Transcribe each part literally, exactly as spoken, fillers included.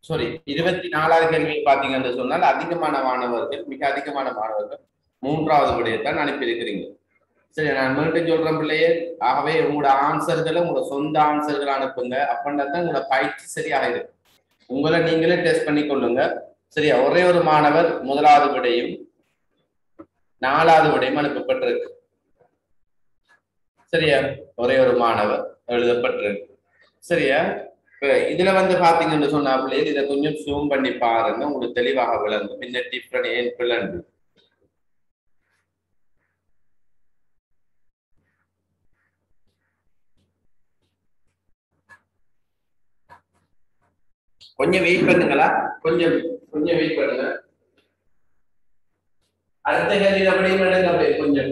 Sorry இருபத்தி நாலாவது கேள்வியை பார்த்தீங்கன்னு சொன்னால் அதிகமான மாணவர்கள் மிக அதிகமான மாணவர்கள் மூன்றாவது விடயத்தான் அனுப்பியிருக்கிறீங்க. சரி, நான் மீண்டும் சொல்றேன் பிள்ளையே. ஆகவே உங்களோட ஆன்சர்களை உங்களோட சொந்த ஆன்சர்கள் அனுப்புங்க. அப்படின்னா தான் உங்களோட பயிற்சி சரியாக இருக்கும். உங்களை நீங்களே டெஸ்ட் பண்ணி கொள்ளுங்க. சரியா? ஒரே ஒரு மாணவர் முதலாவது விடையும் நாலாவது விடையும் அனுப்பப்பட்டிருக்கு. சரியா? ஒரே ஒரு மாணவர் எழுதப்பட்டிருக்கு. சரியா? இதுல வந்து பாத்தீங்கன்னு சொன்னா பிள்ளைகள் இதை கொஞ்சம் ஜூம் பண்ணி பாருங்க, உங்களுக்கு தெளிவாக விளங்கும் இந்த டிஃபரண்ட் ஏன் பிள்ளைண்டு. கொஞ்சம் வெயிட் பண்ணுங்களா, கொஞ்சம் கொஞ்சம் வெயிட் பண்ணுங்க. அடுத்த கேள்வி அப்படியே எடுங்க அப்படியே கொஞ்சம்.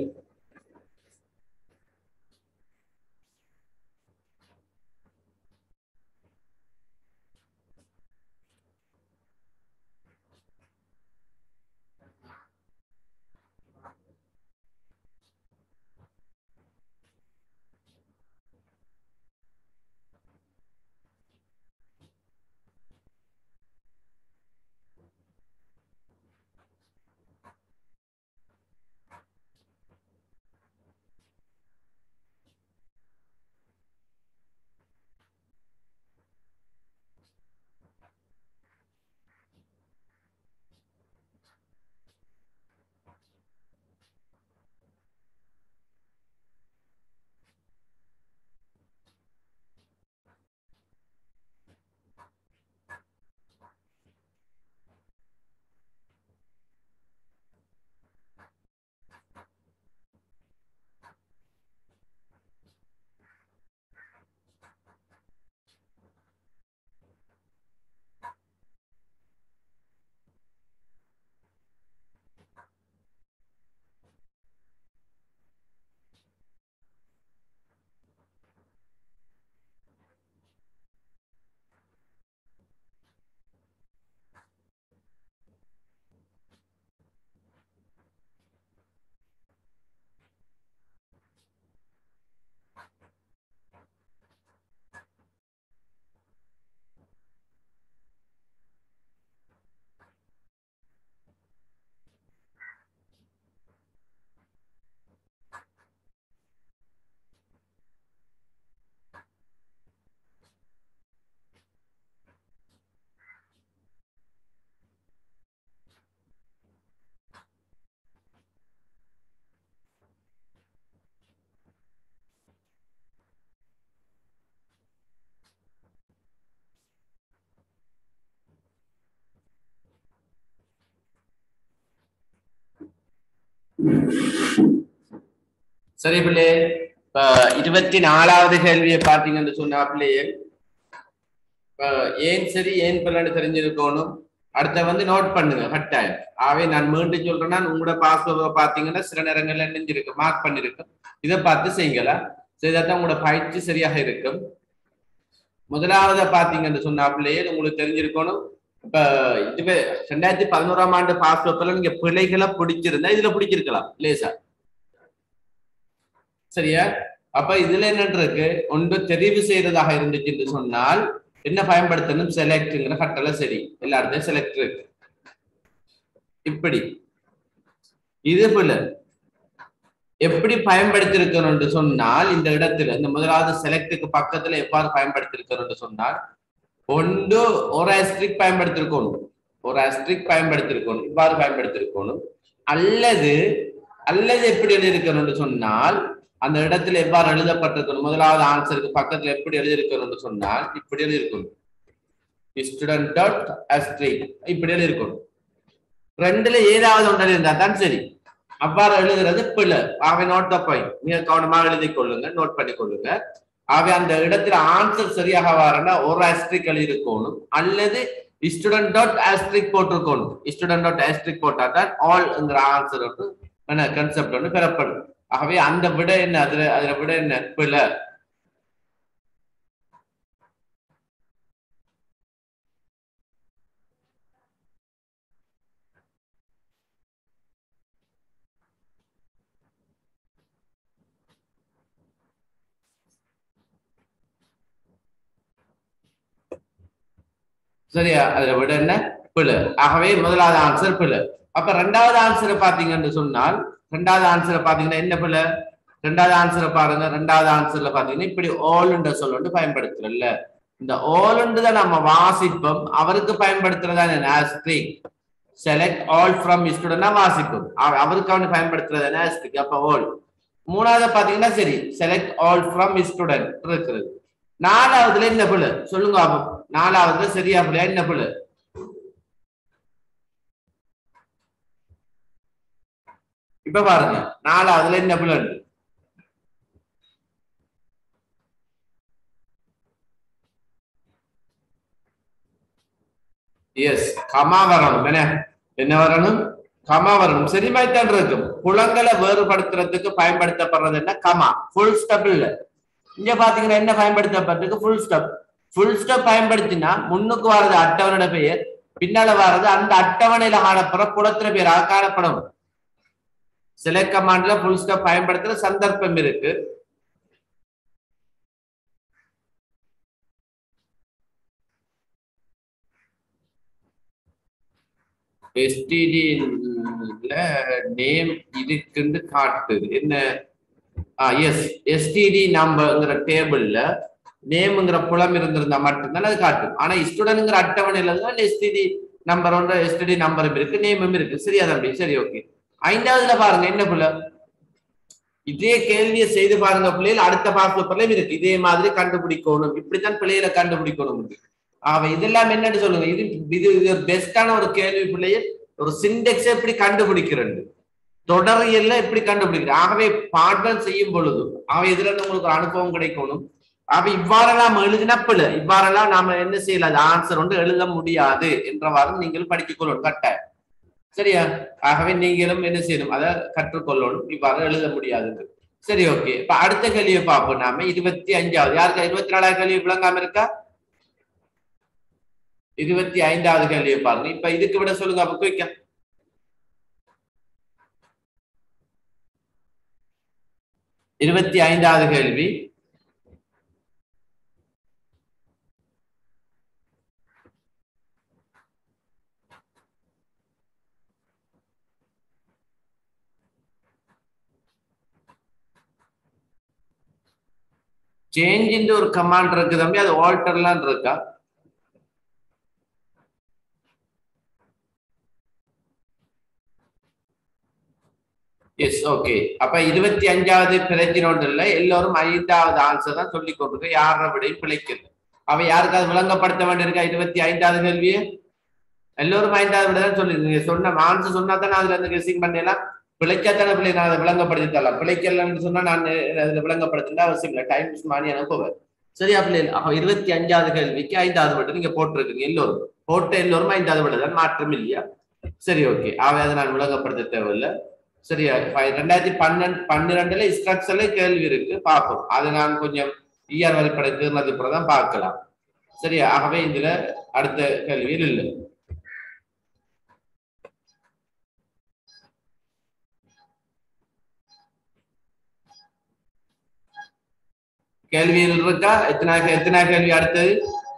சரி பிள்ளை, இப்ப இருபத்தி நாலாவது கேள்வியை பார்த்தீங்கன்னு சொன்னா பிள்ளையே ஏன் சரி ஏன் பிள்ளைன்னு தெரிஞ்சிருக்கணும். அடுத்த வந்து நோட் பண்ணுங்க கட்டாயம். ஆகவே நான் மீண்டும் சொல்றேன்னா உங்களோட பாஸ்வேர்டை பார்த்தீங்கன்னா சில நேரங்கள்ல நெஞ்சிருக்கு மார்க் பண்ணிருக்கு. இதை பார்த்து செய்யுங்களா, செய்தாதான் உங்களோட பயிற்சி சரியாக இருக்கும். முதலாவது பாத்தீங்கன்னு சொன்னா பிள்ளையே உங்களுக்கு தெரிஞ்சிருக்கணும். இப்ப இதுவே ரெண்டாயிரத்தி பதினோராம் ஆண்டு பாஸ்வேர்ட்ல நீங்க பிழைகளை பிடிச்சிருந்தா இதுல பிடிச்சிருக்கலாம் லேசா. சரியா? அப்ப இதுல என்ன இருக்கு, ஒன்று தெரிவு செய்யறதாக இருந்துச்சுன்னு சொன்னால் என்ன பயன்படுத்தணும், செலக்ட்ங்கிற கட்டளை. சரி, எல்லா இடத்தையும் செலக்ட் இருக்கு. இப்படி இது போல எப்படி பயன்படுத்திருக்கணும்னு சொன்னால் இந்த இடத்துல இந்த முதலாவது செலக்டுக்கு பக்கத்துல எவ்வாறு பயன்படுத்திருக்கணும்னு சொன்னால் ஒன்று ஒரு ஆஸ்ட்ரிக் பயன்படுத்திருக்கணும், ஒரு ஆஸ்ட்ரிக் பயன்படுத்திருக்கணும், இவ்வாறு பயன்படுத்திருக்கணும். அல்லது அல்லது எப்படி எழுதியிருக்கணும்னு சொன்னால் அந்த இடத்துல எவ்வாறு எழுதப்பட்டிருக்கணும், முதலாவது ஆன்சருக்கு பக்கத்துல எப்படி எழுதியிருக்கணும்னு சொன்னால் இப்படி எழுதியிருக்கணும், ஸ்டூடெண்ட் டாட் ஆஸ்ட்ரிக் இப்படி எழுதியிருக்கணும். ரெண்டுல ஏதாவது ஒன்று இருந்தா தான் சரி. அவ்வாறு எழுதுறது பிள்ளை. ஆகவே நோட் த பாயிண்ட், மிக கவனமாக எழுதி கொள்ளுங்க, நோட் பண்ணி கொள்ளுங்க. ஆகவே அந்த இடத்துல ஆன்சர் சரியாக வரனா ஒரு ஆஸ்ட்ரிக் எழுதியிருக்கணும், அல்லது ஸ்டூடெண்ட் டாட் ஆஸ்ட்ரிக் போட்டிருக்கணும். ஸ்டூடெண்ட் டாட் ஆஸ்ட்ரிக் போட்டா தான் ஆல்ங்கிற ஆன்சர் வந்து என்ன கன்செப்ட் ஒன்று பெறப்படும். ஆகவே அந்த விட என்ன, அதுல அதுல விட என்ன பிள்ளை. சரியா? அதுல விட என்ன பிழை. ஆகவே முதலாவது ஆன்சர் பிழை. அப்ப ரெண்டாவது ஆன்சரை பாத்தீங்கன்னு சொன்னால் ரெண்டாவது ஆன்சரை பாத்தீங்கன்னா என்ன பிழை? ரெண்டாவது ஆன்சரை பாருங்க. ரெண்டாவது ஆன்சர்ல பாத்தீங்கன்னா இப்படி ஆல்ன்ற சொல் வந்து பயன்படுத்துறல்ல. இந்த ஆல்ன்று தான் நம்ம வாசிப்போம். அவருக்கு பயன்படுத்துறதா ஆஸ்ட்ரிக். செலக்ட் ஆல் ஃப்ரம் ஸ்டூடெண்ட்னா வாசிப்போம். அவருக்கு அவனு பயன்படுத்துறது என்ன ஆஸ்ட்ரிக். அப்ப ஆல். மூணாவது பாத்தீங்கன்னா சரி செலக்ட் ஆல் ஃப்ரம் ஸ்டூடெண்ட் இருக்குது. நாலாவதுல என்ன பிழை சொல்லுங்க. நாலாவதுல சரியா பிள்ளையா என்ன பிழை? இப்ப பாருங்க நாலாவதுல என்ன பிள்ளை? எஸ் கமா வரணும். என்ன என்ன வரணும்? கமா வரணும். சரிமாய்த்தான் இருக்கும். புலங்களை வேறுபடுத்துறதுக்கு பயன்படுத்தப்படுறது என்ன? கமா. ஃபுல் ஸ்டாப் இல்ல. இங்க பாத்தீங்கன்னா என்ன பயன்படுத்தப்பட்டிருக்கு? Full stop. ஃபுல் ஸ்டாப் பயன்படுத்தினா முன்னுக்கு வர்றது அட்டவணையோட பெயர், பின்னால வர்றது அந்த அட்டவணையில காணப்படுற புலத்திர பெயராக காணப்படும். செலக்ட் கமாண்ட்ல ஃபுல் ஸ்டாப் பயன்படுத்துற சந்தர்ப்பம் இருக்கு. எஸ்டிடில நேம் இதுக்குன்னு காட்டுது. என்ன? எஸ் எஸ்டிடி நம்பர்ங்கிற டேபிள்ல நேம்ங்கிற புலம் இருந்திருந்தா மட்டும்தான் அது காட்டும். ஆனா ஸ்டூடெண்ட்ங்கிற அட்டவணையில தான் எஸ்டிடி நம்பர் ஒன்று எஸ்டிடி நம்பரும் இருக்கு, நேமும் இருக்கு. சரியா தம்பி? சரி, ஓகே. ஐந்தாவதுல பாருங்க என்ன புலம். இதே கேள்வியை செய்து பாருங்க பிள்ளைகள். அடுத்த பாப்பர்லயும் இருக்கு. இதே மாதிரி கண்டுபிடிக்கணும். இப்படித்தான் பிள்ளைகளை கண்டுபிடிக்கணும். ஆமா, இதெல்லாம் என்னன்னு சொல்லுங்க. இது இது பெஸ்டான ஒரு கேள்வி பிள்ளைகள். ஒரு சிண்டெக்ஸ் எப்படி கண்டுபிடிக்கிறது, தொடரியல்ல எப்படி கண்டுபிடிக்கிறது. ஆகவே பாடம் செய்யும் பொழுது ஆகவே இதுல இருந்து உங்களுக்கு ஒரு அனுபவம் கிடைக்கணும். ஆக இவ்வாறெல்லாம் எழுதின பிள்ளை இவ்வாறெல்லாம் நாம என்ன செய்யல ஆன்சர் வந்து எழுத முடியாது என்றவாறு நீங்கள் படித்துக் கொள்ளணும் கட்டாயம். சரியா? ஆகவே நீங்களும் என்ன செய்யணும், அதை கற்றுக்கொள்ளணும். இவ்வாறு எழுத முடியாது. சரி, ஓகே. இப்ப அடுத்த கேள்வியை பார்ப்போம். நாம இருபத்தி அஞ்சாவது யாருக்கு இருபத்தி நாலாவது கேள்வி விளங்காம இருக்கா? இருபத்தி ஐந்தாவது கேள்வியை பாருங்க. இப்ப இதுக்கு விட சொல்லுங்க. அப்ப குயிக்கா இருபத்தி ஐந்தாவது கேள்வி. சேஞ்ச் ஒரு கமாண்ட் இருக்கு தம்பி, அது ஆல்டர்லாம் இருக்கா? Yes, okay. அப்ப இருபத்தி அஞ்சாவது பிரச்சனை இல்ல, எல்லோரும் ஐந்தாவது ஆன்சர் தான் சொல்லி கொண்டிருக்க. யார விட பிழைக்கிறது. அவ யாருக்காவது விளங்கப்படுத்த வேண்டியிருக்கா? இருபத்தி ஐந்தாவது கேள்வியை எல்லோரும் ஐந்தாவது விட தான் சொல்லி நீங்க சொன்ன ஆன்சர் சொன்னா தானே அதுல இருந்து கெஸிங் பண்ணலாம். பிழைக்காத்தான பிள்ளை நான் அதை விளங்கப்படுத்தி தரலாம். பிழைக்கலன்னு சொன்னா நான் அதுல விளங்கப்படுத்தினா அவசியம் இல்லை. டைம் மாறி அனுப்புவேன். சரியா பிள்ளைகள்? அப்ப இருபத்தி அஞ்சாவது கேள்விக்கு ஐந்தாவது விட நீங்க போட்டிருக்கீங்க. எல்லோரும் போட்ட எல்லோரும் ஐந்தாவது விட தான், மாற்றம் இல்லையா? சரி, ஓகே. ஆகவே அதை நான் விளங்கப்படுத்த தேவையில்லை. சரியா? ரெண்டாயிரத்தி பன்னெண்டு பன்னிரெண்டுல ஸ்ட்ரக்சர்ல கேள்வி இருக்கு, பார்ப்போம். அது நான் கொஞ்சம் ஈஆர் வரைபட தீர்ந்தது தான் பார்க்கலாம். சரியா? ஆகவே இதுல அடுத்த கேள்வியில் இல்லை. கேள்வியில் இருக்கா? எத்தனை எத்தனை கேள்வி அடுத்தது?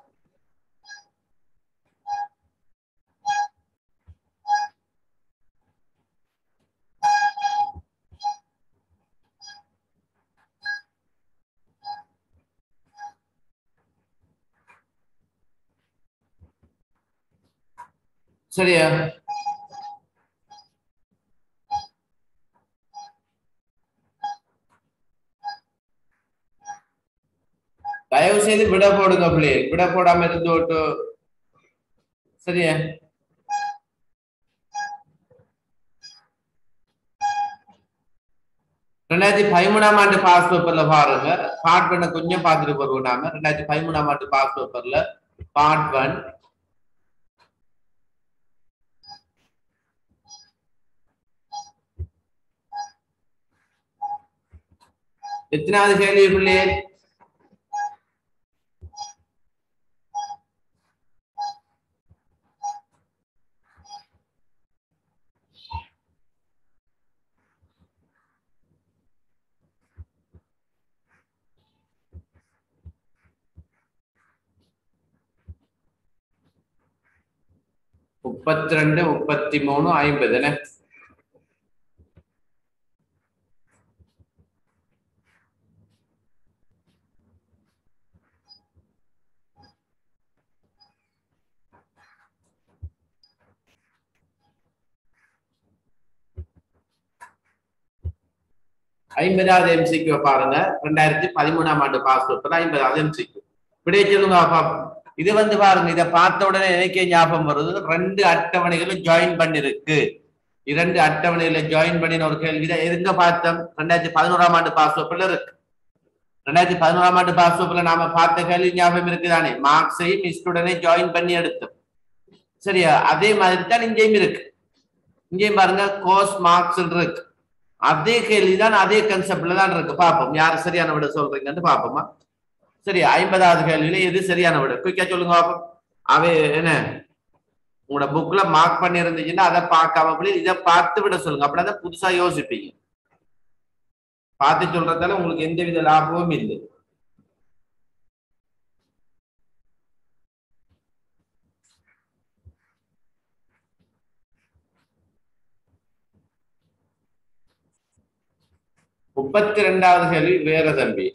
சரியா? தயவு செய்து விட போடுங்க பிள்ளை. விட போடாம இருந்து விட்டு. சரியா? ரெண்டாயிரத்தி பதிமூணாம் ஆண்டு பாஸ் பேப்பர்ல பாருங்க. பார்ட் ஒன்ன கொஞ்சம் பார்த்துட்டு போடுவோம் நாம. ரெண்டாயிரத்தி பதிமூணாம் ஆண்டு பாஸ் பேப்பர்ல பார்ட் ஒன் எத்தனாவது கேள்வி பிள்ளை? முப்பத்தி ரெண்டு முப்பத்தி மூணு ஐம்பது என்ன ஐம்பதாவது எம்சிக்கு பாருங்க ரெண்டாயிரத்தி பதிமூணாம் ஆண்டு பாஸ்போர்ட் ஐம்பதாவது எம்சிக்கு இப்படியே சொல்லுங்க. இது வந்து பாருங்க, இதை பார்த்த உடனே எனக்கே ஞாபகம் வருது, ரெண்டு அட்டவணைகளும் ஜாயின் பண்ணிருக்கு. இரண்டு அட்டவணையில ஜாயின் பண்ணின ஒரு கேள்வி தான் எதுங்க பார்த்தோம், ரெண்டாயிரத்தி பதினோராம் ஆண்டு பாஸ்போர்ட்ல இருக்கு. ரெண்டாயிரத்தி பதினோராம் ஆண்டு பாஸ்போர்ட்ல நாம பார்த்த கேள்வி ஞாபகம் இருக்குதானே, மார்க்ஸையும் ஸ்டூடெண்டை ஜாயின் பண்ணி எடுத்தோம். சரியா, அதே மாதிரி தான் இங்கேயும் இருக்கு. இங்கேயும் பாருங்க கோர்ஸ் மார்க்ஸ் இருக்கு, அதே கேள்விதான் அதே கன்செப்ட்ல தான் இருக்கு. பார்ப்போம் யாரு சரியான விட சொல்றீங்கன்னு பார்ப்போமா. சரி, ஐம்பதாவது கேள்வியில எது சரியான விட குயிக்கா சொல்லுங்க பார்ப்போம். அவை என்ன உங்களோட புக்ல மார்க் பண்ணி இருந்துச்சுன்னா அதை பார்க்காம அப்படி இதை பார்த்து விட சொல்லுங்க. அப்படின்னா புதுசா யோசிப்பீங்க. பார்த்து சொல்றதால உங்களுக்கு எந்த வித லாபமும் இல்லை. முப்பத்தி ரெண்டாவது கேள்வி வேற தம்பி.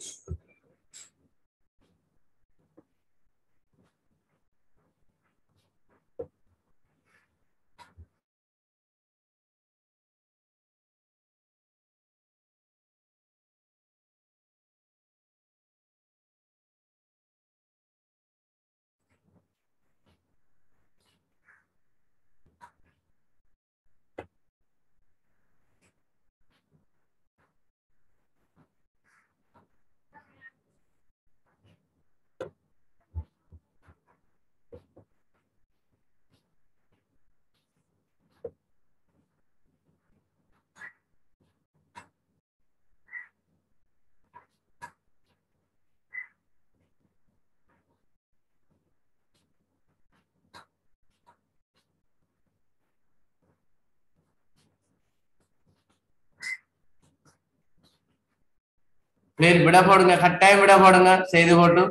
விட போடுங்க, கட்டாயம் விட போடுங்க, செய்து போட்டு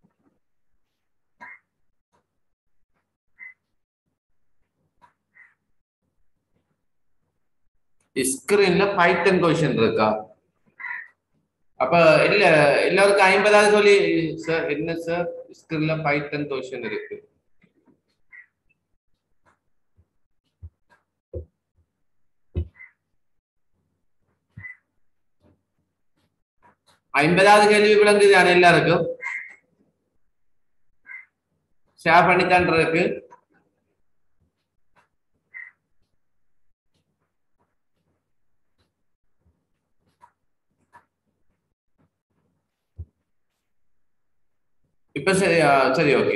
ஸ்கிரீன்ல பைத்தன் கொஸ்டின் இருக்கா? அப்ப இல்ல எல்லாருக்கும் ஐம்பதாவது சொல்லி சார் என்ன சார் ஸ்கிரீன்ல பைத்தன் கொஸ்டின் இருக்கு. ஐம்பதாவது கேள்வி விளங்குது எல்லாருக்கும்? ஷேர் பண்ணித்தான் இருக்கு. இப்ப சரி சரி ஓகே.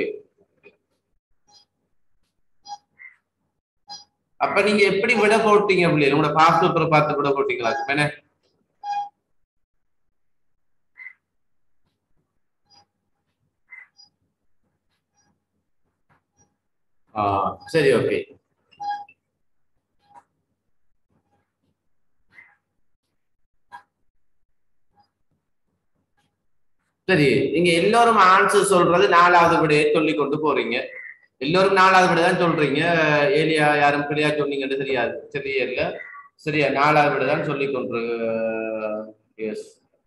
அப்ப நீங்க எப்படி விட போட்டீங்க பிள்ளைங்க? உங்களோட பாஸ் பேப்பரை பார்த்து விட போட்டீங்களா? என்ன சரி ஓகே. சரி, நீங்க எல்லோரும் ஆன்சர் சொல்றது நாலாவது விடையை சொல்லி கொண்டு போறீங்க. எல்லோரும் நாலாவது விட தான் சொல்றீங்க. ஏலியா யாரும் பிள்ளையா சொன்னீங்கன்னு தெரியாது. சரியா இல்ல சரியா, நாலாவது விட தான் சொல்லி கொண்டு. எஸ்,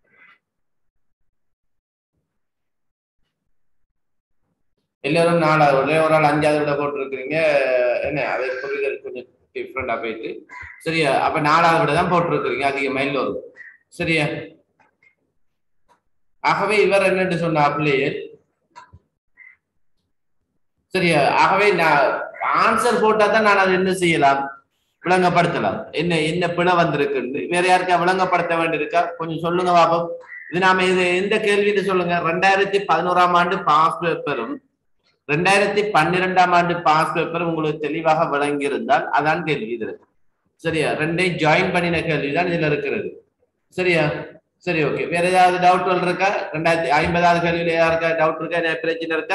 எல்லாரும் நாலாவது விட, ஒரு ஆள் அஞ்சாவது விட போட்டிருக்கிறீங்க. என்ன அதை புரிதல் கொஞ்சம் டிஃப்ரெண்டா போயிட்டு. சரியா, அப்ப நாலாவது விட தான் போட்டிருக்கிறீங்க, அதிக மைல் வரும். சரியா, ஆகவே இவர் என்னன்னு சொன்ன பிள்ளையே. சரியா, ஆகவே நான் ஆன்சர் போட்டா தான் நான் அதை என்ன செய்யலாம், விளங்கப்படுத்தலாம். என்ன என்ன பிழை வந்திருக்குன்னு வேற யாருக்கா விளங்கப்படுத்த வேண்டியிருக்கா? கொஞ்சம் சொல்லுங்க பாப்போம். இது நாம இது எந்த கேள்வின்னு சொல்லுங்க. ரெண்டாயிரத்தி பதினோராம் ஆண்டு பாஸ் பேப்பரும் ரெண்டாயிரத்தி பன்னிரெண்டாம் ஆண்டு பாஸ் பேப்பரும் உங்களுக்கு தெளிவாக விளங்கி இருந்தால் அதான் கேள்வி இது. சரியா, ரெண்டையும் ஜாயின் பண்ணின கேள்விதான் இதுல இருக்கிறது. சரியா, சரி ஓகே. வேற ஏதாவது டவுட் இருக்கா? ரெண்டாயிரத்தி ஐம்பதாவது கேள்வியில யாருக்கா டவுட் இருக்கா? பிரச்சனை இருக்கா?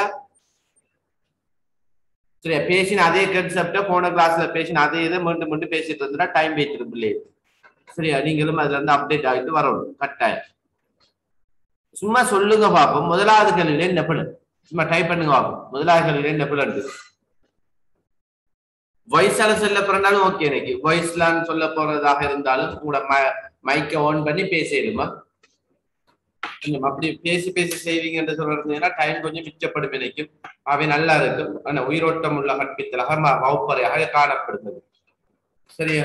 சரியா, பேசின அதே கான்செப்ட போன கிளாஸ்ல பேசின அதே இதை மீண்டும் மீண்டும் பேசிட்டு இருந்தா டைம் வேஸ்ட் பிள்ளை. சரியா, நீங்களும் அதுல இருந்து அப்டேட் ஆகிட்டு வரணும் கட்டாயம். சும்மா சொல்லுங்க பாப்போம். முதலாவது கேள்வியில என்ன பிள்ளை? சும்மா டைப் பண்ணுங்க பாப்போம். முதலாவது கேள்வியில என்ன பிள்ளை? வாய்ஸால சொல்ல போறனாலும் ஓகே. எனக்கு வாய்ஸ்லான்னு சொல்ல போறதாக இருந்தாலும் உங்களோட மைக்கை ஆன் பண்ணி பேசிடுமா. கொஞ்சம் அப்படி பேசி பேசி செய்வீங்கன்னு சொல்றதுன்னா டைம் கொஞ்சம் மிச்சப்படும் நினைக்கும். அவை நல்லா இருக்கும். ஆனா உயிரோட்டம் உள்ள கற்பித்தலாக வகுப்பறையாக காணப்படுகிறது. சரியா?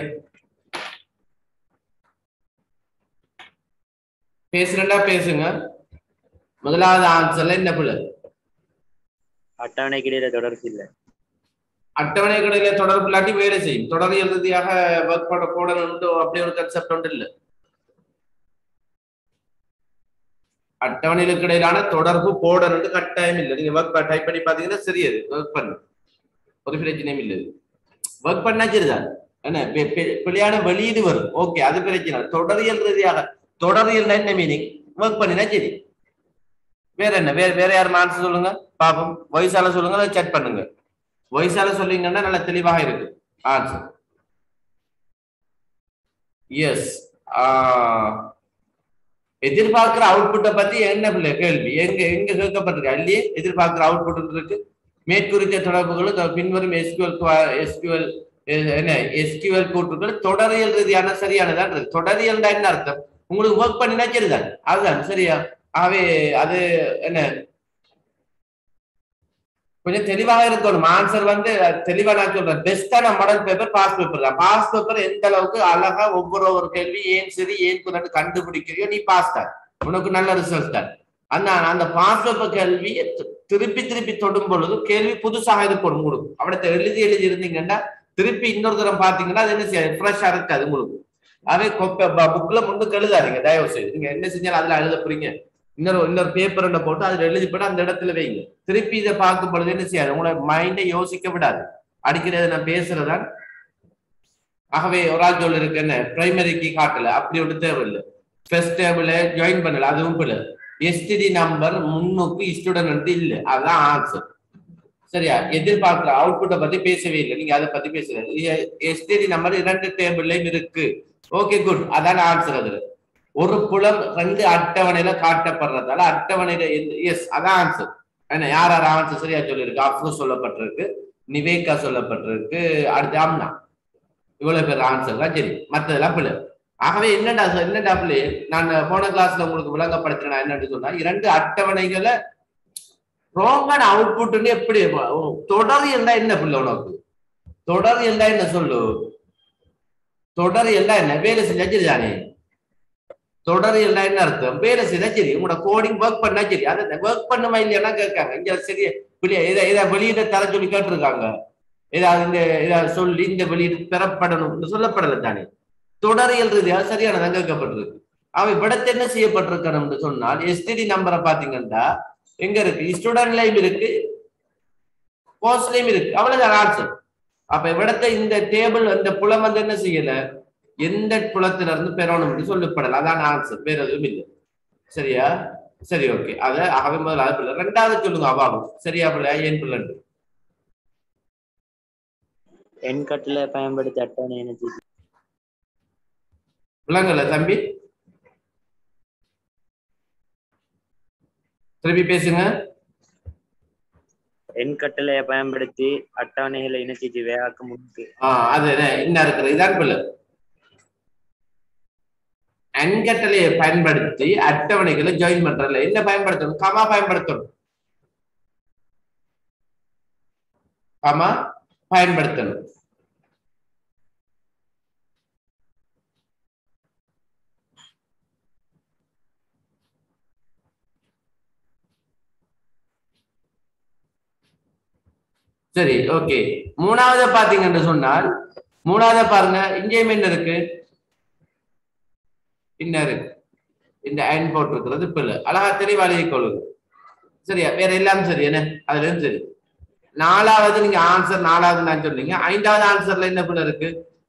பேசுறா பேசுங்க. முதலாவது ஆன்சர்ல என்ன பிள்ளை? அட்டவணைக்கு இடையில தொடர்பு இல்லை. அட்டவணைக்கு இடையில தொடர்பு இல்லாட்டி வேலை செய்யும். தொடரியல் ரீதியாக ஒர்க் பண்ண போடணும் அப்படி ஒரு கன்செப்ட் ஒன்று இல்லை. அட்டவணைகளுக்கு இடையிலான தொடர்பு போடணும்னு கட்டாயம் இல்லை. நீங்க ஒர்க் டைப் பண்ணி பாத்தீங்கன்னா சரியது ஒர்க் பண்ணு, ஒரு பிரச்சனையும் இல்லை. ஒர்க் பண்ணா சரிதான். என்ன பிள்ளையான வெளியீடு வரும், ஓகே, அது பிரச்சனை. தொடரியல் ரீதியாக தொடரியல் என்ன மீனிங்? ஒர்க் பண்ணினா சரி. வேற என்ன? வேற வேற யாரும் ஆன்சர் சொல்லுங்க பாப்போம். வயசால சொல்லுங்க, செக் பண்ணுங்க. வயசால சொல்லிங்கன்னா நல்லா தெளிவாக இருக்கு ஆன்சர். எஸ், எதிர்பார்க்கிற அவுட்புட்டை பத்தி என்ன பிள்ளை கேள்வி? எங்க எங்க கேட்கப்பட்டிருக்கு? அல்லையே எதிர்பார்க்கிற அவுட்புட் இருக்கு. மேற்குறித்த தொடர்புகளும் பின்வரும் எஸ்கியூஎல் எஸ்கியூஎல் என்ன எஸ்கியூஎல் கூற்றுகள் தொடரியல் ரீதியான சரியானதான் இருக்கு. தொடரியல் தான் என்ன அர்த்தம்? உங்களுக்கு ஒர்க் பண்ணினா சரிதான், அதுதான் சரியா. ஆகவே அது என்ன கொஞ்சம் தெளிவாக இருக்கணும். ஆன்சர் வந்து தெளிவா நான் சொல்றேன். பெஸ்டான மாடல் பேப்பர் பாஸ் பேப்பர் தான். பாஸ் பேப்பர் எந்த அளவுக்கு அழகா ஒவ்வொரு ஒரு கேள்வி ஏன் சரி ஏன் குறைன்னு கண்டுபிடிக்கிறியோ நீ பாஸ் தான், உனக்கு நல்ல ரிசல்ட் தான். அந்த அந்த பாஸ் பேப்பர் கேள்வியை திருப்பி திருப்பி தொடும் பொழுது கேள்வி புதுசாக இருக்கணும் உங்களுக்கு. அவடத்தை எழுதி எழுதி இருந்தீங்கன்னா திருப்பி இன்னொரு தரம் பாத்தீங்கன்னா அது என்ன செய்ய ஃப்ரெஷ்ஷா இருக்காது உங்களுக்கு. அதே புக்ல முன்னுக்கு எழுதாதீங்க தயவு செய்து. நீங்க என்ன செஞ்சாலும் அதுல எழுத போறீங்க, இன்னொரு இன்னொரு பேப்பர் போட்டு அதுல எழுதி போட்டு அந்த இடத்துல வைங்க. திருப்பி இதை பார்க்கும் பொழுது என்ன செய்யாது, உங்களோட மைண்டை யோசிக்க விடாது. அடிக்கிறத நான் பேசுறதான். ஆகவே ஒரு ஆள் சொல்லு இருக்கு என்ன பிரைமரிக்கு காட்டல, அப்படி ஒன்று தேவையில்லை. ஃபர்ஸ்ட் டேபிள ஜாயின் பண்ணல, அதுவும் பிள்ளை. எஸ்டிடி நம்பர் முன்னுக்கு ஸ்டூடெண்ட் இல்லை, அதுதான் ஆன்சர். சரியா? எதிர்பார்க்கிற அவுட்புட்டை பத்தி பேசவே இல்லை, நீங்க அதை பத்தி பேசுறது. எஸ்டிடி நம்பர் இரண்டு டேபிள்லயும் இருக்கு, ஓகே குட், அதான் ஆன்சர். அதுல ஒரு புலம் ரெண்டு அட்டவணையில காட்டப்படுறதால அட்டவணையில எஸ் அதான் ஆன்சர். என்ன யார் யார் ஆன்சர் சரியா சொல்லியிருக்கு? அப்ரூவ் சொல்லப்பட்டிருக்கு, நிவேகா சொல்லப்பட்டிருக்கு, அடுத்து ஆம்னா. இவ்வளவு பேர் ஆன்சர் தான் சரி, மற்றதெல்லாம் பிள்ளை. ஆகவே என்னடா என்னடா பிள்ளை நான் போன கிளாஸ்ல உங்களுக்கு விளங்கப்படுத்தினா என்னன்னு சொன்னா, இரண்டு அட்டவணைகளை ரோங்கான அவுட்புட்னு எப்படி தொடர் இருந்தா என்ன பிள்ளை உனக்கு? தொடர் இருந்தா என்ன சொல்லு? தொடர் இருந்தா என்ன வேலை செஞ்சா சரிதானே? தொடர் எல்லாம் என்ன அர்த்தம்? வேலை செய்தா சரி, உங்களோட கோடிங் ஒர்க் பண்ணா சரி. அதை ஒர்க் பண்ணுமா இல்லையா கேட்காங்க. இங்க சரி இதை இதை வெளியிட தர சொல்லி கேட்டிருக்காங்க. ஏதாவது இந்த ஏதாவது சொல்லி இந்த வெளியீடு பெறப்படணும் சொல்லப்படலை தானே. தொடரியல் ரீதியாக சரியானதான் கேட்கப்பட்டிருக்கு. அவை விடத்தை என்ன செய்யப்பட்டிருக்கணும்னு சொன்னால் எஸ்டிடி நம்பரை பாத்தீங்கன்னா எங்க இருக்கு? ஸ்டூடெண்ட்லயும் இருக்கு, கோர்ஸ்லயும் இருக்கு, அவ்வளவுதான் ஆன்சர். அப்ப விடத்தை இந்த டேபிள் இந்த புலம் வந்து என்ன செய்யல, எந்த புலத்திலிருந்து பெறணும் சொல்லப்படல, அதான் ஆன்சர், வேற எதுவும் இல்லை. சரியா? சரி, ஓகே. அத ஆகவே முதல்ல அது பிள்ளை. ரெண்டாவது சொல்லுங்க அவாவும் சரியா பிள்ளை? ஏன் பிள்ளை என் கட்டளை பயன்படுத்தி அட்டவணை என்ன விளங்கல தம்பி? திருப்பி பேசுங்க. என் கட்டளையை பயன்படுத்தி அட்டவணைகளை இணைச்சி வேகாக்க முன்னுக்கு ஆஹ் அது என்ன இருக்கிறது? இதான் பிள்ளை. எண்கட்டளையை பயன்படுத்தி அட்டவணைகளை ஜாயின் பண்றதுல என்ன பயன்படுத்தணும்? கமா பயன்படுத்தணும். கமா பயன்படுத்தணும். சரி, ஓகே. மூணாவது பாத்தீங்கன்னு சொன்னால் மூணாவது பாருங்க, இங்கேயும் என்ன இருக்கு? இன்னும் இருக்கு. இந்த அயன் போட்டிருக்கிறது பிள்ளை அழகா தெளிவாளியை கொள்ளுங்க. சரியா? வேற எல்லாம் சரி என்ன அதுல இருந்து சரி. நாலாவது நீங்க ஆன்சர் நாலாவது நான் சொன்னீங்க. ஐந்தாவது ஆன்சர்ல என்ன பிள்ளை இருக்கு?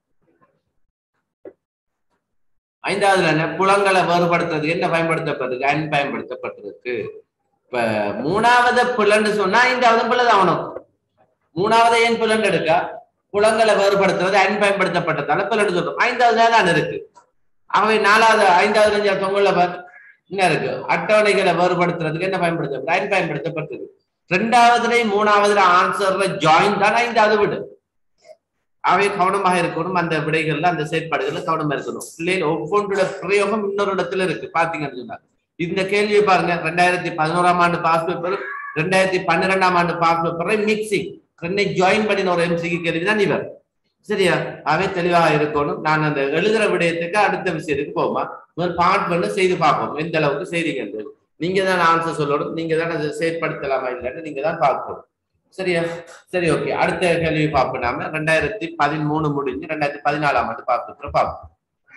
ஐந்தாவதுல என்ன? புலங்களை வேறுபடுத்துறதுக்கு என்ன பயன்படுத்தப்பட்டிருக்கு? அயன் பயன்படுத்தப்பட்டிருக்கு. இப்ப மூணாவது பிள்ளைன்னு சொன்னா ஐந்தாவது பிள்ளை தான் ஆகணும். மூணாவது ஏன் பிள்ளைன்னு எடுக்க புலங்களை வேறுபடுத்துறது அயன் பயன்படுத்தப்பட்டதால பிள்ளைன்னு சொல்றோம். ஐந்தாவது தான் இருக்கு. ஆகவே நாலாவது ஐந்தாவது அஞ்சாவது தொங்கல்ல என்ன இருக்கு? அட்டவணைகளை வேறுபடுத்துறதுக்கு என்ன பயன்படுத்த அயன் பயன்படுத்தப்பட்டது. ரெண்டாவதுல மூணாவதுல ஆன்சர்ல ஜாயின் தான் ஐந்தாவது விடு. அவை கவனமாக இருக்கணும், அந்த விடைகள்ல அந்த செயற்பாடுகள்ல கவனமா இருக்கணும். பிள்ளைகள் ஒவ்வொன்றோட பிரயோகம் இன்னொரு இடத்துல இருக்கு. பாத்தீங்கன்னு சொன்னா இந்த கேள்வியை பாருங்க, ரெண்டாயிரத்தி பதினோராம் ஆண்டு பாஸ் பேப்பர் ரெண்டாயிரத்தி பன்னிரெண்டாம் ஆண்டு பாஸ் பேப்பரை மிக்சிங் ரெண்டை ஜாயின் பண்ணின ஒரு எம்சிக்கு கேள்விதான் இவர். சரியா? அவை தெளிவாக இருக்கணும். நான் அந்த எழுதுற விடயத்துக்கு அடுத்த விஷயத்துக்கு போமா முதல் பார்ட் பண்ண செய்து பார்ப்போம் எந்த அளவுக்கு செய்றீங்க. நீங்க தான் ஆன்சர் சொல்லணும், நீங்க தான் அதை செயற்படுத்தலாமா இல்லைன்னு நீங்க தான் பார்க்கணும். சரியா? சரி, ஓகே. அடுத்த கேள்வி பார்ப்போம். நாம ரெண்டாயிரத்தி பதிமூணு முடிஞ்சு ரெண்டாயிரத்தி பதினாலாம் ஆண்டு பார்த்துட்டு பார்ப்போம்.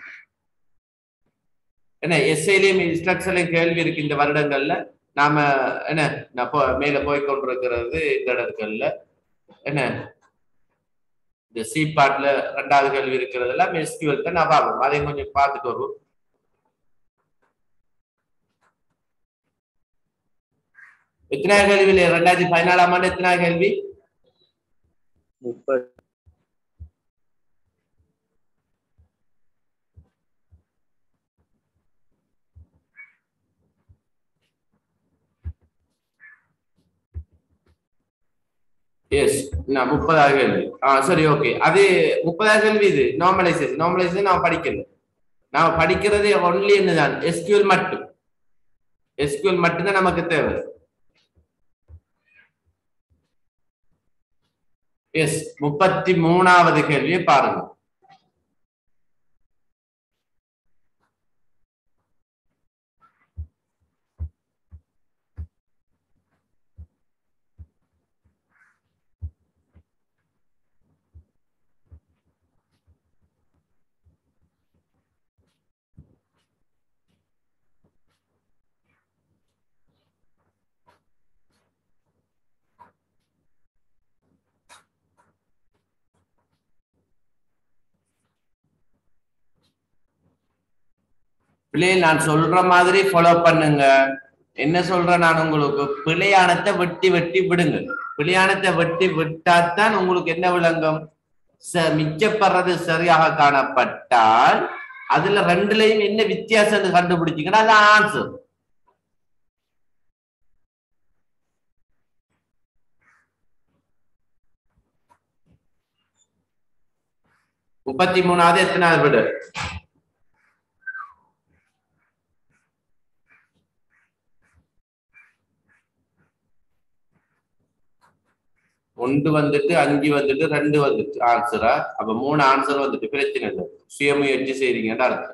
என்ன எஸ்ஐலையும் இன்ஸ்ட்ரக்ஷன்லையும் கேள்வி இருக்கு இந்த வருடங்கள்ல. நாம என்ன நான் மேல போய் கொண்டிருக்கிறது இந்த இடங்கள்ல என்ன இந்த சி பார்ட்ல ரெண்டாவது கேள்வி இருக்கிறது எல்லாம் எஸ்கியூஎல் தான் நான் பார்ப்போம். அதையும் கொஞ்சம் பார்த்துட்டு வருவோம். எத்தனாவது கேள்வி ரெண்டாயிரத்தி பதினாலாம் ஆண்டு எத்தனாவது கேள்வி? முப்பது. எஸ், நான் முப்பதாவது கேள்வி. ஆ சரி, ஓகே. அது முப்பதாவது கேள்வி. இது நார்மலைசேஷன். நார்மலைசேஷன் நான் படிக்கல. நான் படிக்கிறது ஒன்லி என்னதான் எஸ்கியூஎல் மட்டும். எஸ்கியூஎல் மட்டும்தான் நமக்கு தேவை. எஸ், முப்பத்தி மூணாவது கேள்வியை பாருங்க. பிள்ளை நான் சொல்ற மாதிரி ஃபாலோ பண்ணுங்க. என்ன சொல்றேன் நான் உங்களுக்கு, பிழையானத்தை வெட்டி வெட்டி விடுங்க. பிழையானத்தை வெட்டி விட்டாத்தான் உங்களுக்கு என்ன விளங்கும், மிச்சப்படுறது சரியாக காணப்பட்டால் அதுல ரெண்டுலயும் என்ன வித்தியாசம் கண்டுபிடிச்சிங்கன்னா அது ஆன்சர். முப்பத்தி மூணாவது எத்தனாவது விடு? ஒன்று வந்துட்டு அஞ்சு வந்துட்டு ரெண்டு வந்துட்டு ஆன்சரா? அப்ப மூணு ஆன்சர் வந்துட்டு பிரச்சனை இல்லை, சுயமுயற்சி செய்றீங்கன்னு அர்த்தம்.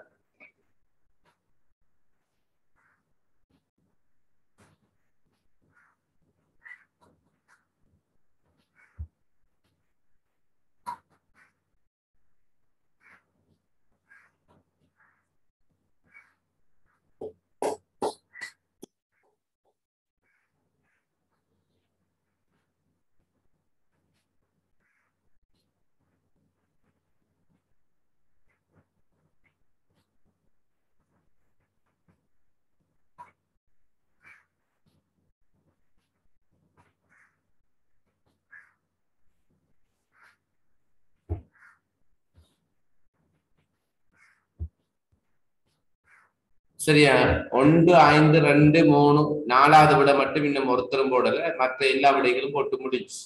சரியா? ஒன்று ஐந்து ரெண்டு மூணு நாலாவது விட மட்டும் இன்னும் ஒருத்தரும் போடல, மற்ற எல்லா விடைகளும் போட்டு முடிச்சு.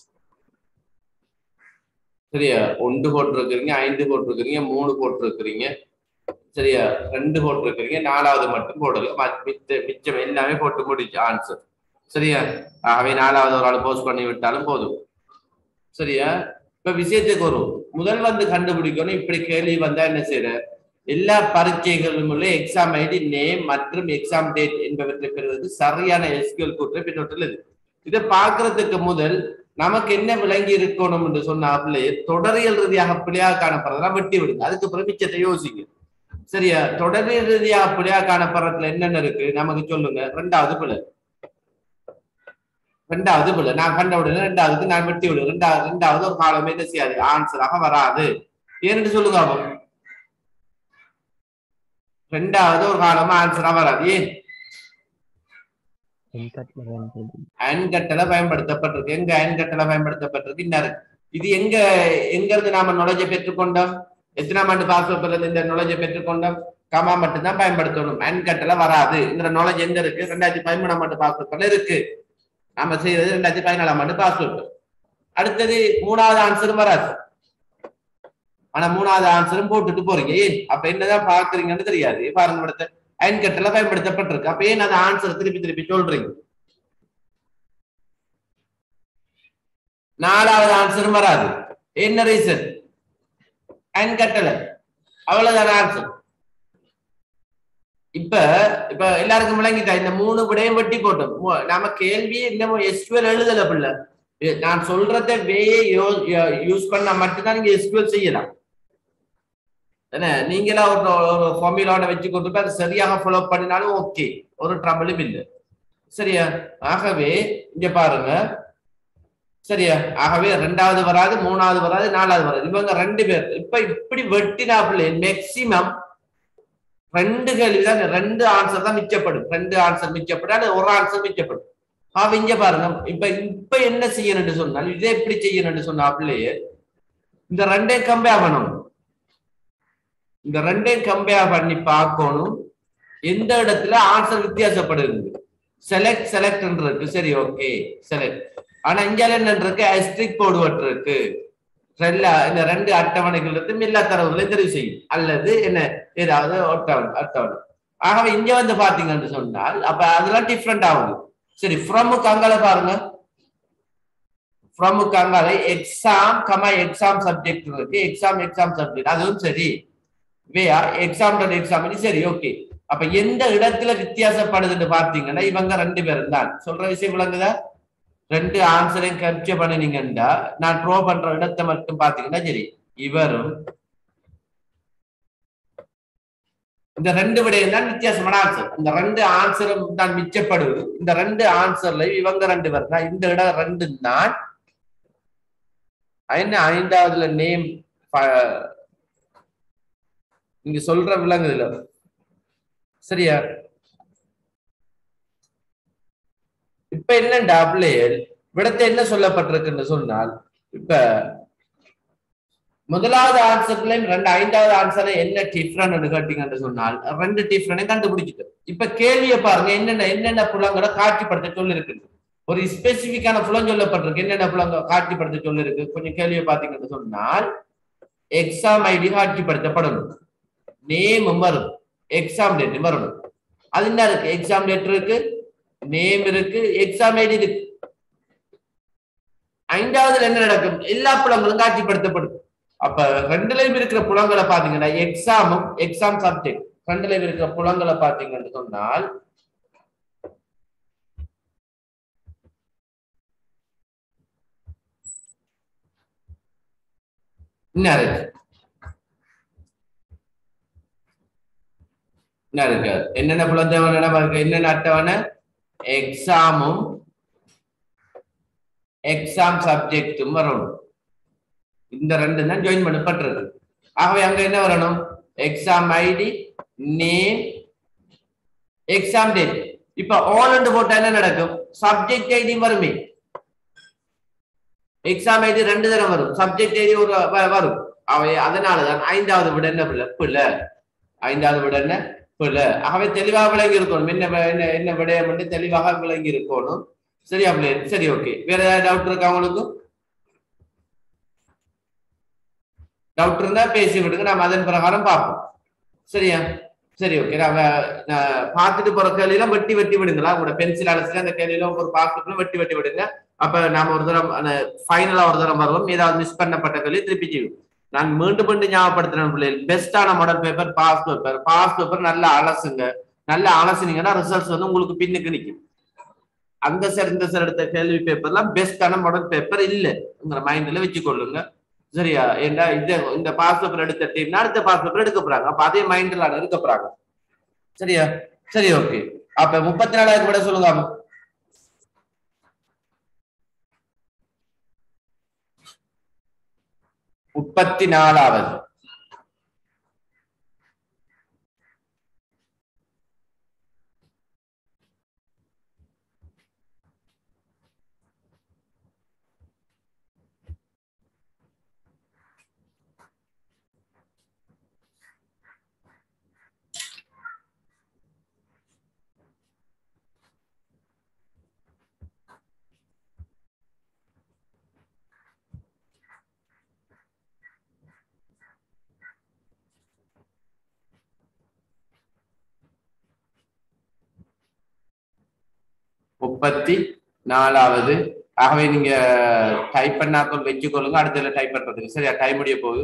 சரியா? ஒன்று போட்டிருக்கிறீங்க, ஐந்து போட்டிருக்கிறீங்க, மூணு போட்டிருக்கிறீங்க, சரியா? ரெண்டு போட்டிருக்கிறீங்க, நாலாவது மட்டும் போடல, மிச்ச மிச்சம் எல்லாமே போட்டு முடிச்சு ஆன்சர். சரியா? ஆகவே நாலாவது ஒரு ஆள் போஸ்ட் பண்ணி விட்டாலும் போதும். சரியா? இப்ப விஷயத்துக்கு வரும். முதல் வந்து கண்டுபிடிக்கணும். இப்படி கேள்வி வந்தா என்ன செய்யற, எல்லா பரீட்சைகளும் உள்ள எக்ஸாம் ஐடி, நேம் மற்றும் எக்ஸாம் டேட் என்பவற்றை பெறுவதற்கு சரியான எஸ்கியூஎல் கூற்றை பின்னோட்டுள்ளது. இதை பார்க்கறதுக்கு முதல் நமக்கு என்ன விளங்கி இருக்கணும் என்று சொன்னாலே தொடரியல் ரீதியாக பிழையாக காணப்படுறதெல்லாம் வெட்டி விடுங்க. அதுக்கு பிறகு மிச்சத்தை யோசிங்க. சரியா? தொடரியல் ரீதியாக பிழையாக காணப்படுறதுல என்னென்ன இருக்கு நமக்கு சொல்லுங்க. ரெண்டாவது பிழை, ரெண்டாவது பிள்ளை நான் கண்ட உடனே ரெண்டாவதுக்கு நான் வெட்டி விடுவேன். ரெண்டாவது ரெண்டாவது ஒரு காலமே என்ன செய்யாது, ஆன்சராக வராது. ஏன்னு சொல்லுங்க. அப்போ ரெண்டாவது ஒரு காலமா ஆன்சரா வராது. ஏன்? அன்கட்டளை பயன்படுத்தப்பட்டிருக்கு. எங்க அன்கட்டளை பயன்படுத்தப்பட்டிருக்கு? இன்னும் இது எங்க எங்க இருந்து நாம நுழைஞ்ச பெற்றுக்கொண்டோம்? எத்தனாம் ஆண்டு பாஸ் பேப்பர்ல இந்த நுழைஞ்ச பெற்றுக்கொண்டோம்? கமா மட்டும்தான் பயன்படுத்தணும். அன்கட்டளை வராது. இந்த நாலேஜ் எங்க இருக்கு? ரெண்டாயிரத்தி பதிமூணாம் ஆண்டு பாஸ் பேப்பர்ல இருக்கு. நாம செய்யறது ரெண்டாயிரத்தி பதினாலாம் ஆண்டு பாஸ் பேப்பர். அடுத்தது மூணாவது ஆன்சரும் வராது. ஆனா மூணாவது ஆன்சரும் போட்டுட்டு போறீங்க. ஏன் அப்ப என்னதான் பாக்குறீங்கன்னு தெரியாது. பாருங்க படத்தை அயன் கட்டல பயன்படுத்தப்பட்டிருக்கு. அப்ப ஏன் அந்த ஆன்சர் திருப்பி திருப்பி சொல்றீங்க? நாலாவது ஆன்சரும் வராது. என்ன ரீசன்? அயன் கட்டல, அவ்வளவுதான் ஆன்சர். இப்ப இப்ப எல்லாருக்கும் விளங்கிட்டா? இந்த மூணு விடையும் வெட்டி போட்டோம். நாம கேள்வியே இன்னமும் எஸ்கியூஎல் எழுதல பிள்ளை. நான் சொல்றத வேயே யூஸ் பண்ணா மட்டும்தான் நீங்க எஸ்கியூஎல் செய்யலாம். நீங்களா ஒரு ஃபார்முலாவோட வச்சு கொண்டு அதை சரியாக ஃபாலோ பண்ணினாலும் ஓகே, ஒரு ட்ரபிளும் இல்லை. சரியா? ஆகவே இங்க பாருங்க. சரியா? ஆகவே ரெண்டாவது வராது, மூணாவது வராது, நாலாவது வராது. இவங்க ரெண்டு பேர் இப்ப இப்படி வெட்டினாப்புல மேக்சிமம் ரெண்டு கேள்விதான், ரெண்டு ஆன்சர் தான் மிச்சப்படும். ரெண்டு ஆன்சர் மிச்சப்படும், ஒரு ஆன்சர் மிச்சப்படும். அவ இங்க பாருங்க. இப்ப இப்ப என்ன செய்யணும்னு சொன்னால், இதை எப்படி செய்யணும்னு சொன்னாப்புலயே இந்த ரெண்டையும் கம்பேர் பண்ணணும். இந்த ரெண்டையும் கம்பேர் பண்ணி பார்க்கணும் எந்த இடத்துல ஆன்சர் வித்தியாசப்படுது. செலக்ட் செலக்ட் இருக்கு. சரி, ஓகே செலக்ட். ஆனா இங்க என்ன இருக்கு? அஸ்ட்ரிக் போடுவட்டு இருக்கு. இந்த ரெண்டு அட்டவணைகள் இருக்கு. எல்லா தரவுகளையும் தெரிவு செய்யும் அல்லது என்ன ஏதாவது அட்டவணை அட்டவணை. ஆகவே இங்க வந்து பாத்தீங்கன்னு சொன்னால் அப்ப அதெல்லாம் டிஃப்ரெண்ட் ஆகுது. சரி, ஃப்ரமுக்கு அங்கால பாருங்க. ஃப்ரமுக்கு அங்கால எக்ஸாம் கமா எக்ஸாம் சப்ஜெக்ட் இருக்கு. எக்ஸாம் எக்ஸாம் சப்ஜெக்ட் அதுவும் சரி. வேயா எக்ஸாம் எக்ஸாம் சரி, ஓகே. அப்ப எந்த இடத்துல வித்தியாசப்படுதுன்னு பாத்தீங்கன்னா இவங்க ரெண்டு பேரும் தான். சொல்ற விஷயம் விளங்குதா? ரெண்டு ஆன்சரையும் கேப்சர் பண்ணினீங்கன்னா நான் ட்ரோ பண்ற இடத்தை மட்டும் பாத்தீங்கன்னா சரி, இவரும் இந்த ரெண்டு விடையும் தான் வித்தியாசமான ஆன்சர். இந்த ரெண்டு ஆன்சரும் தான் மிச்சப்படுது. இந்த ரெண்டு ஆன்சர்ல இவங்க ரெண்டு பேர் தான். இந்த இடம் ரெண்டு தான் என்ன ஐந்தாவதுல நேம் நீங்க சொல்ற விலங்குல. சரியா? இப்ப என்னண்டா பிள்ளைகள் விடத்தை என்ன சொல்லப்பட்டிருக்குன்னு சொன்னால், இப்ப முதலாவது ஆன்சர்லயும் ரெண்டு ஐந்தாவது ஆன்சர் என்ன டிஃபரண்ட் கேட்டீங்கன்னு சொன்னால் ரெண்டு டிஃபரண்ட் கண்டுபிடிச்சிட்டு இப்ப கேள்வியை பாருங்க. என்னென்ன என்னென்ன புலங்களை காட்சிப்படுத்த சொல்லிருக்கு. ஒரு ஸ்பெசிபிக்கான புலம் சொல்லப்பட்டிருக்கு. என்னென்ன புலங்க காட்சிப்படுத்த சொல்லிருக்கு. கொஞ்சம் கேள்வியை பார்த்தீங்கன்னு சொன்னால் எக்ஸாம் ஐடி காட்சிப்படுத்தப்படணும், நேமும் வரும், எக்ஸாம் டேட் வரணும். அது என்ன இருக்கு? எக்ஸாம் டேட் இருக்கு, நேம் இருக்கு, எக்ஸாம் ஐடி இருக்கு. ஐந்தாவதுல என்ன நடக்கும்? எல்லா புலங்களும் காட்சிப்படுத்தப்படும். அப்ப ரெண்டுலயும் இருக்கிற புலங்களை பாத்தீங்கன்னா எக்ஸாமும் எக்ஸாம் சப்ஜெக்ட் ரெண்டுலயும் இருக்கிற புலங்களை பாத்தீங்கன்னு சொன்னால் என்ன இருக்கு? என்ன இருக்கு? என்னென்ன புலம் தேவை? என்னென்ன அட்டவணை? எக்ஸாமும் எக்ஸாம் சப்ஜெக்டும் வரணும். இந்த ரெண்டு தான் ஜாயின் பண்ணப்பட்டிருக்கு. ஆகவே அங்க என்ன வரணும்? Exam ID, name, exam date. இப்ப ஆல் ரெண்டு போட்டா என்ன நடக்கும்? சப்ஜெக்ட் ஐடி வருமே. எக்ஸாம் ஐடி ரெண்டு தரம் வரும், சப்ஜெக்ட் ஐடி ஒரு வரும். அவை அதனாலதான் ஐந்தாவது விட என்ன பிள்ளை பிள்ளை ஐந்தாவது விட என்ன பிள்ளை. ஆகவே தெளிவாக விளங்கி இருக்கணும். என்ன என்ன என்ன விடயம் வந்து தெளிவாக விளங்கி இருக்கணும். சரியா பிள்ளை? சரி, ஓகே. வேற ஏதாவது டவுட் இருக்கா உங்களுக்கு? டவுட் இருந்தா பேசி விடுங்க, நாம அதன் பிரகாரம் பார்ப்போம். சரியா? சரி, ஓகே. நாம பார்த்துட்டு போற கேள்வியெல்லாம் வெட்டி வெட்டி விடுங்களா. உங்களோட பென்சில் அலசில அந்த கேள்வியெல்லாம் ஒரு பார்த்துட்டு வெட்டி வெட்டி விடுங்க. அப்ப நாம ஒரு தரம் ஃபைனலா ஒரு தரம் வருவோம். ஏதாவது மிஸ் பண்ணப்பட்ட கேள்வி திருப்பி செய்வோம். நான் மீண்டும் மீண்டும் ஞாபகப்படுத்துறேன் பிள்ளைகள், பெஸ்டான model paper past paper. Past paper நல்லா அலசுங்க. நல்லா அலசுனீங்கன்னா ரிசல்ட்ஸ் வந்து உங்களுக்கு பின்னுக்கு நிற்கும். அந்த சார் இந்த சார் எடுத்த கேள்வி பேப்பர்லாம் பெஸ்டான மாடல் பேப்பர் இல்லை, உங்க மைண்ட்ல வச்சுக்கொள்ளுங்க. சரியா? ஏன்னா இந்த இந்த பாஸ் பேப்பர் எடுத்த டீம்னா அடுத்த பாஸ் பேப்பர் எடுக்க போறாங்க. அப்ப அதே மைண்ட்ல இருக்க போறாங்க. சரியா? சரி, ஓகே. அப்ப முப்பத்தி நாலாயிரம் விட சொல்லுங்க. முப்பத்தி நாலாவது முப்பத்தி நாலாவது. ஆகவே நீங்க டைப் பண்ணாக்கள் வச்சுக்கொள்ளுங்க, அடுத்த டைப் பண்றதுக்கு. சரியா, டைம் முடிய போகுது.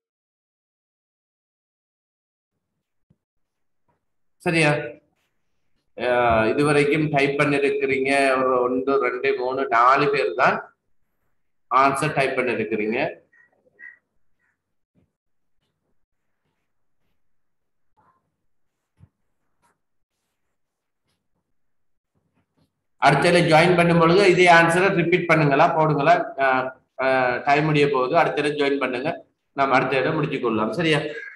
சரியா, இதுவரைக்கும் டைப் பண்ணிருக்கிறீங்க ஒரு ஒன்று ரெண்டு மூணு நாலு பேர் தான் ஆன்சர் டைப் பண்ணிருக்கிறீங்க. அடுத்த ஜாயின் பண்ணும் பொழுது இதே ஆன்சரை ரிப்பீட் பண்ணுங்களா, போடுங்களா. டைம் முடிய போகுது, அடுத்த ஜாயின் பண்ணுங்க, நம்ம அடுத்த இடம் முடிச்சு கொள்ளலாம். சரியா.